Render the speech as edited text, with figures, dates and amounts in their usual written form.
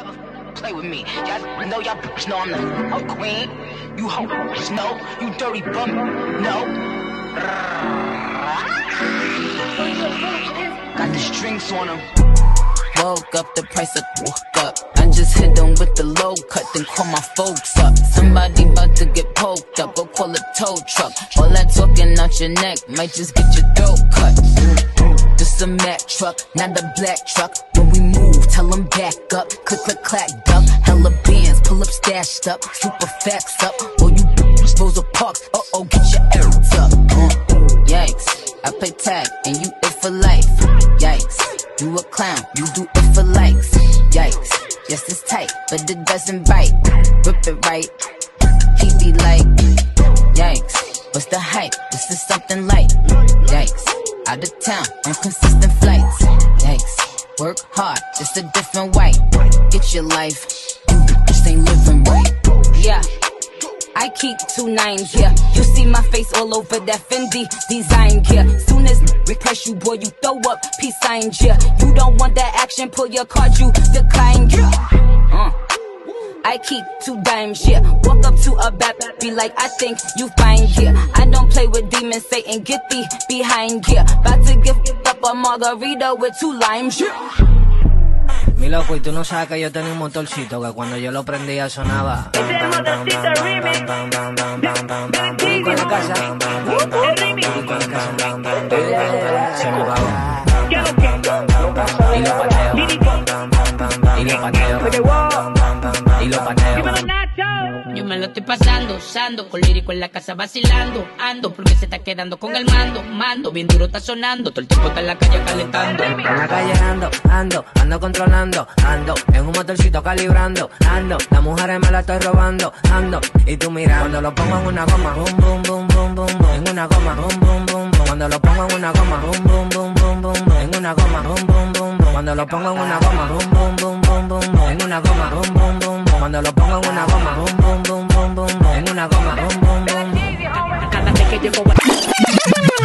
play with me. Y'all know y'all bitch know I'm the queen. You hoes know, you dirty bum, no. Got the strings on them. Woke up, the price of woke up. I just hit them with the low cut, then call my folks up. Somebody about to get poked up, go call a tow truck. All that talking out your neck might just get your throat cut. This a Mack truck, not a black truck. When we move, tell them back up. Click, click, clack, duck. Hella bands, pull up, stashed up. Super facts up. Or you Rosa Parks, uh-oh, get your errands up. Yikes, I play tag, and you it for life. Yikes. You a clown, you do it for likes. Yikes, yes it's tight, but it doesn't bite. Rip it right, he be like, yikes, what's the hype? This is something light. Yikes, out of town on consistent flights. Yikes, work hard, just a different way. Get your life, you just ain't living right. Yeah, I keep 2 9s here. You see my face all over that Fendi design gear. Soon as repress you, boy, you throw up peace sign gear. You don't want that action, pull your card, you decline gear. I keep 2 dimes, yeah. Walk up to a bat, be like, I think you fine, yeah. I don't play with demons, Satan, get thee behind, yeah. About to give up a margarita with 2 limes, yeah. Mi loco, y tú no sabes que yo tenía un motorcito que cuando yo lo prendía sonaba. Este es el motorcito remix. Con la casa. Se me va. Y lo pateo. Y lo pateo. Y lo pateo. Yo me lo estoy pasando, usando, con lírico en la casa vacilando. Ando porque se está quedando con el mando, bien duro está sonando, todo el tiempo está en la calle calentando. En la calle ando controlando, ando en un motorcito calibrando, ando, las mujeres me la estoy robando, ando, y tú mira, cuando lo pongo en una goma, boom, boom, boom, boom, boom, boom, en una goma, boom, boom, boom, boom, cuando lo pongo en una goma, boom, boom, boom, boom, boom, boom, en una goma, boom, boom, boom, boom, cuando lo pongo en una goma, boom, boom, boom, boom, boom, boom, en una goma, boom, boom, boom, boom, cuando lo pongo en una goma, boom, boom, boom, boom, boom, boom, en una goma, boom, boom, boom, boom. Cada vez que llego